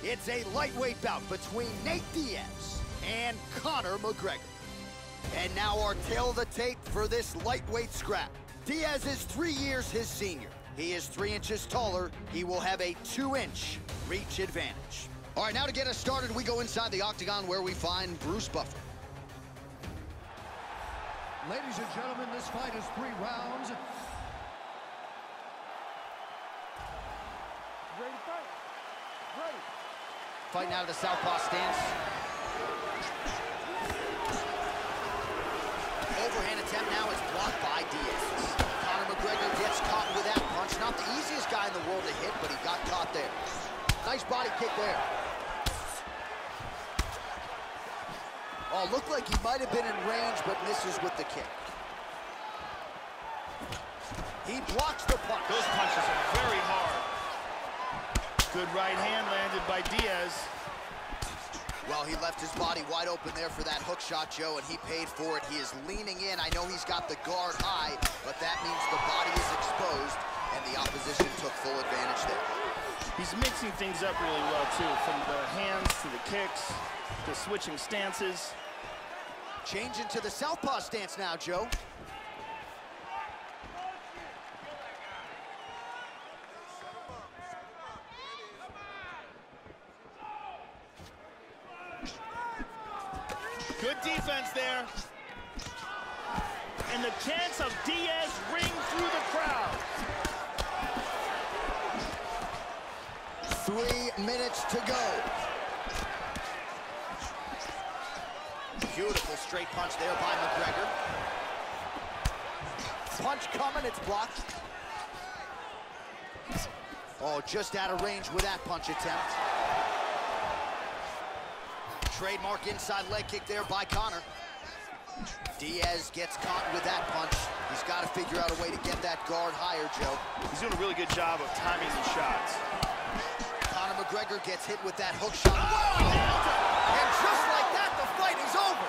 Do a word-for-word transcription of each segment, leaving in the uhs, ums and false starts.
It's a lightweight bout between Nate Diaz and Conor McGregor. And now our tail of the tape for this lightweight scrap. Diaz is three years his senior. He is three inches taller. He will have a two-inch reach advantage. All right, now to get us started, we go inside the octagon where we find Bruce Buffer. Ladies and gentlemen, this fight is three rounds. Ready to fight? Ready. Fighting out of the southpaw stance. Overhand attempt now is blocked by Diaz. Conor McGregor gets caught with that punch. Not the easiest guy in the world to hit, but he got caught there. Nice body kick there. Oh, looked like he might have been in range, but misses with the kick. He blocks the punch. Those punches are very hard. Good right hand landed by Diaz. Well, he left his body wide open there for that hook shot, Joe, and he paid for it. He is leaning in. I know he's got the guard high, but that means the body is exposed, and the opposition took full advantage there. He's mixing things up really well, too, from the hands to the kicks, to switching stances. Changing to the southpaw stance now, Joe. Good defense there. And the chants of Diaz ring through the crowd. Three minutes to go. Beautiful straight punch there by McGregor. Punch coming, it's blocked. Oh, just out of range with that punch attempt. Trademark inside leg kick there by Conor. Diaz gets caught with that punch. He's got to figure out a way to get that guard higher, Joe. He's doing a really good job of timing these shots. Conor McGregor gets hit with that hook shot. Whoa! And just like that, the fight is over.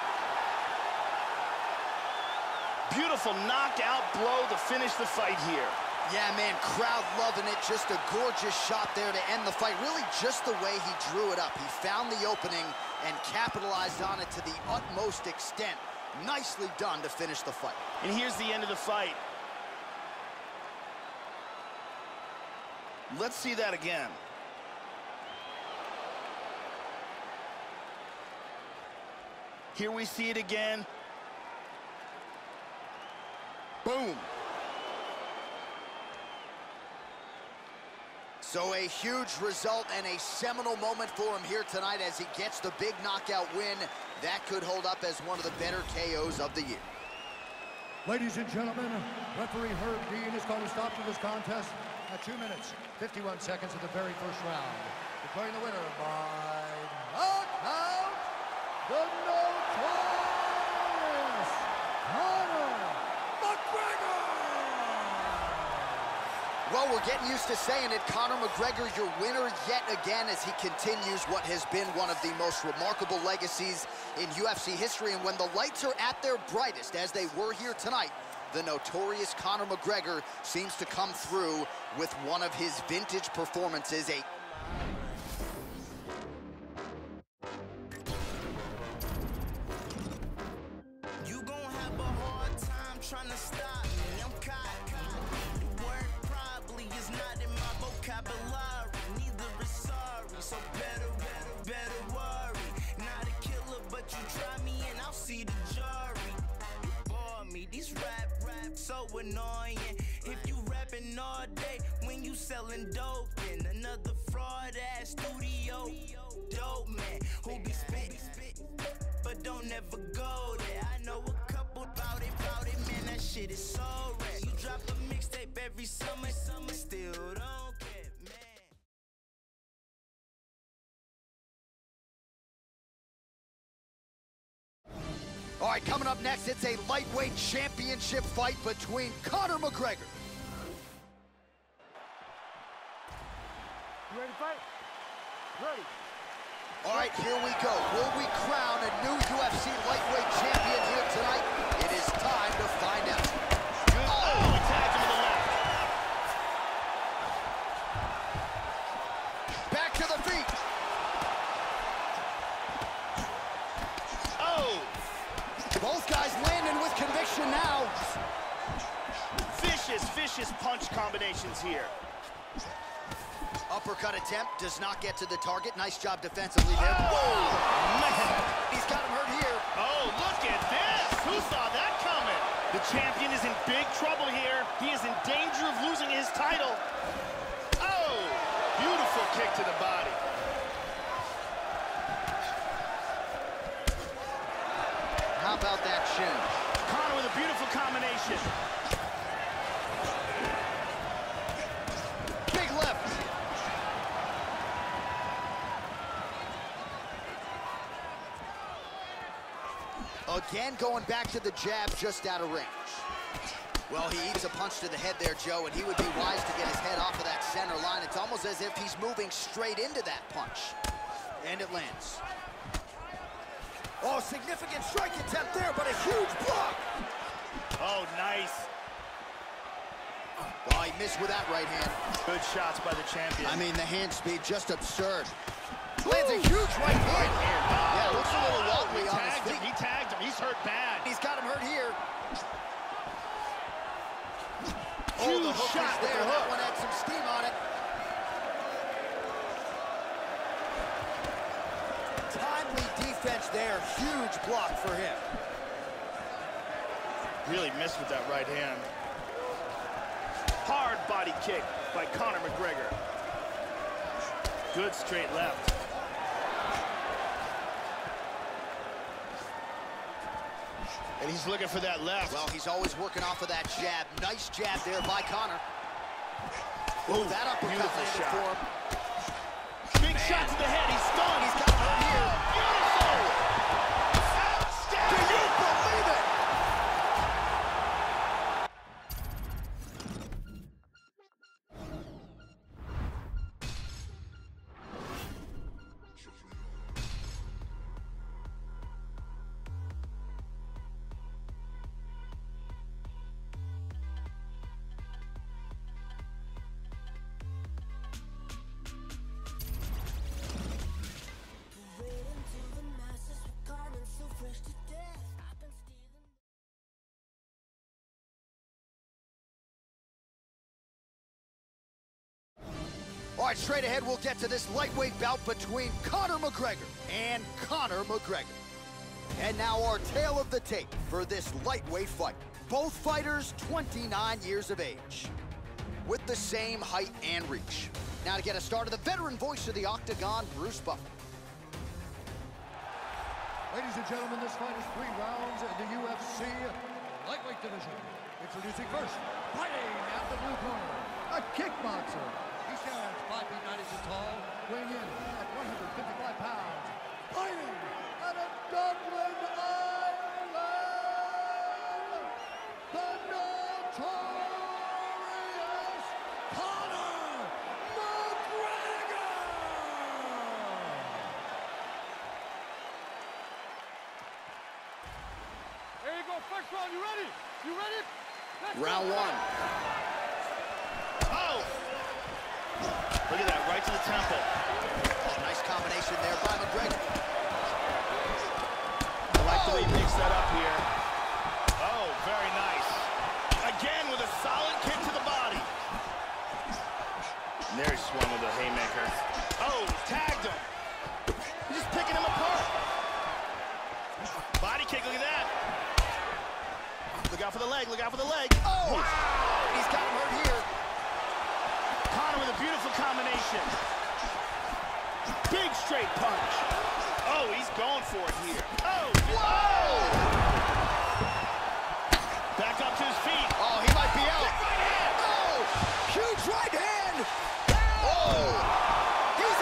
Beautiful knockout blow to finish the fight here. Yeah, man, crowd loving it. Just a gorgeous shot there to end the fight. Really just the way he drew it up. He found the opening and capitalized on it to the utmost extent. Nicely done to finish the fight. And here's the end of the fight. Let's see that again. Here we see it again. Boom. So a huge result and a seminal moment for him here tonight as he gets the big knockout win. That could hold up as one of the better K Os of the year. Ladies and gentlemen, referee Herb Dean is going to stop to this contest at two minutes, fifty-one seconds of the very first round. Declaring the winner by knockout, the notorious Conor McGregor! Well, we're getting used to saying it. Conor McGregor, your winner yet again as he continues what has been one of the most remarkable legacies in U F C history. And when the lights are at their brightest, as they were here tonight, the notorious Conor McGregor seems to come through with one of his vintage performances. A You gon' have a hard time trying to stop me. I'm caught. The word probably is not in my vocabulary. Neither is sorry, so better, better, better worry. Not a killer, but you try me and I'll see the jury. You bore me, these rap, rap, so annoying. If you rapping all day when you selling dope, then another fraud ass studio dope man who be spitting, but don't ever go there. I know a couple about it, about it, man, that shit is so rare. You drop a mixtape every summer, summer still don't care, man. All right, coming up next, it's a lightweight championship fight between Conor McGregor. You ready to fight? Ready. All right, here we go. Will we crown a new U F C lightweight champion here tonight? It is time to find out. Good. Oh, he tagged him to the left. Back to the feet. vicious punch combinations here. Uppercut attempt does not get to the target. Nice job defensively there. Oh, Whoa! man. He's got him hurt here. Oh, look at this. Who saw that coming? The champion is in big trouble here. He is in danger of losing his title. Oh, beautiful kick to the body. How about that shin? Conor with a beautiful combination. Big left. Again, going back to the jab just out of range. Well, he eats a punch to the head there, Joe, and he would be wise to get his head off of that center line. It's almost as if he's moving straight into that punch. And it lands. Oh, significant strike attempt there, but a huge block. Oh, nice. Oh, he missed with that right hand. Good shots by the champion. I mean, the hand speed, just absurd. Lands a huge right hand. Yeah, looks a little wobbly he on his tagged him. feet. He tagged him. He's hurt bad. He's got him hurt here. Oh, Huge the hook shot is with there. the That hook. one had some steam on it. Timely defense there. Huge block for him. Really missed with that right hand. Hard body kick by Conor McGregor. Good straight left. And he's looking for that left. Well, he's always working off of that jab. Nice jab there by Conor. Oh, that uppercut beautiful landed shot. for him. Big shot to the head. He's stunned. He's got him hurt here. Beautiful. Can you believe it? All right, straight ahead, we'll get to this lightweight bout between Conor McGregor and Conor McGregor. And now our tale of the tape for this lightweight fight. Both fighters twenty-nine years of age, with the same height and reach. Now to get us started, the veteran voice of the Octagon, Bruce Buffer. Ladies and gentlemen, this fight is three rounds in the U F C lightweight division. Introducing first, fighting at the blue corner, a kickboxer. He stands five feet nine inches tall, weighing in at one hundred fifty-five pounds. Fighting out of Dublin, Ireland, the notorious Conor McGregor! There you go, first round, you ready? You ready? Let's Round go. one. Oh! Look at that, right to the temple. Oh, nice combination there by McGregor. I like the way he mixed that up here. Oh, very nice. Again with a solid kick to the body. And there he swung with a haymaker. Oh, tagged him. He's just picking him apart. Body kick, look at that. Look out for the leg, look out for the leg. Oh! He's got him hurt here. Conor with a beautiful combination. Big straight punch. Oh, he's going for it here. Oh, whoa! Back up to his feet. Oh, he might be out. Right hand. Oh, huge right hand. Oh, he's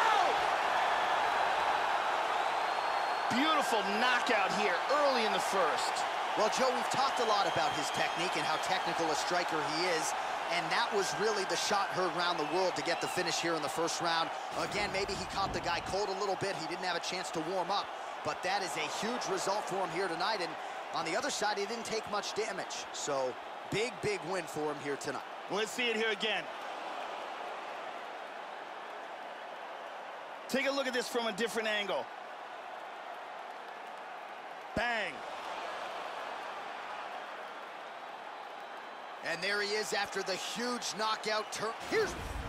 out. Beautiful knockout here early in the first. Well, Joe, we've talked a lot about his technique and how technical a striker he is, and that was really the shot heard around the world to get the finish here in the first round. Again, maybe he caught the guy cold a little bit. He didn't have a chance to warm up, but that is a huge result for him here tonight, and on the other side, he didn't take much damage. So, big, big win for him here tonight. Let's see it here again. Take a look at this from a different angle. Bang. And there he is after the huge knockout turn. Here's...